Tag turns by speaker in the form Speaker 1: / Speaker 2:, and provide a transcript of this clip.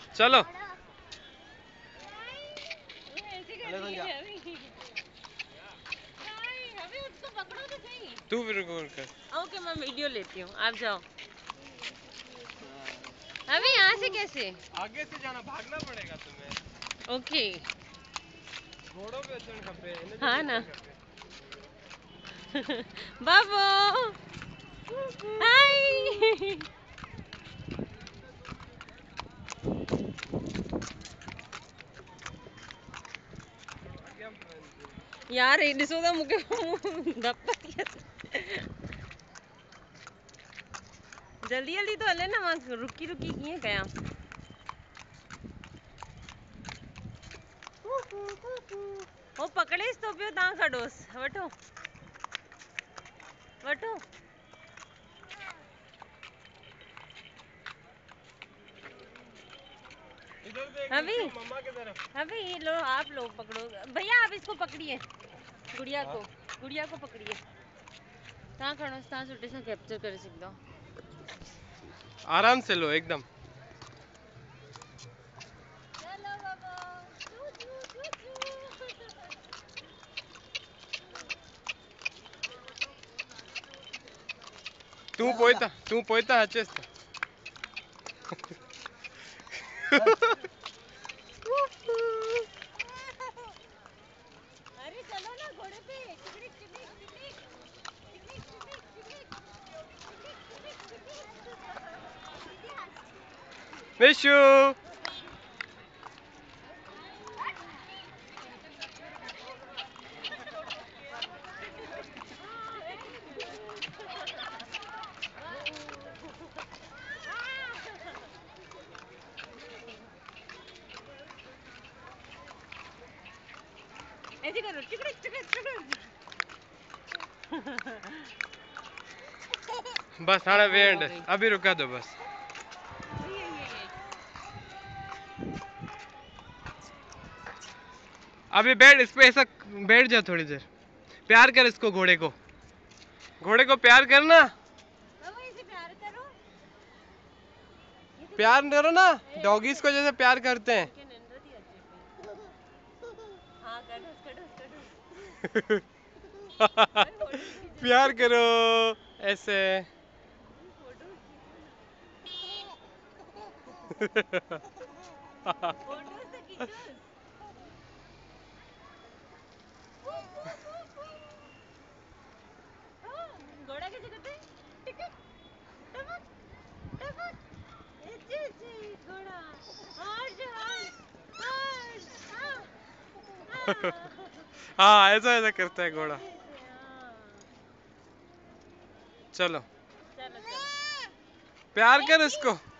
Speaker 1: चलो तू भी रिकॉर्ड कर।
Speaker 2: ओके मैं वीडियो लेती हूँ, आप जाओ। अभी यहाँ से कैसे?
Speaker 1: आगे से जाना, भागना पड़ेगा तुम्हें।
Speaker 2: ओके
Speaker 1: घोड़ों पे अचन खपे।
Speaker 2: हाँ ना बाबू हाय यार ये ॾिसो था मूंखे धप जल्दी जल्दी तो हले न, मां रुकी रुकी कीअं कयां। वो पकड़ेसि तो पियो, तव्हां कढोसि, वठो वठो।
Speaker 1: इधर देख
Speaker 2: अभी
Speaker 1: मम्मा की तरफ।
Speaker 2: अभी ये लो, आप लोग पकड़ो भैया, आप इसको पकड़िए, गुड़िया को पकड़िए। तव्हां खणोसि, तव्हां सुठे सां कैप्चर करे सघंदव।
Speaker 1: आराम से लो एकदम। तू पोयता हचेस तो।
Speaker 2: अरे चलो ना घोड़े पे।
Speaker 1: विशु
Speaker 2: ऐसे करो,
Speaker 1: बस हाँ वेंड, अभी रुका दो बस। अभी बैठ इस पे, ऐसा बैठ जा थोड़ी देर। प्यार कर इसको, घोड़े को प्यार करना। प्यार करो ना, डॉगीज को जैसे प्यार करते हैं। प्यार करो ऐसे।
Speaker 2: घोड़ा कैसे करते हैं? टिकट टमक टमक, ऐसे घोड़ा, हॉर्स
Speaker 1: हाँ ऐसा ऐसा करता है घोड़ा। चलो
Speaker 2: चलो
Speaker 1: प्यार कर इसको।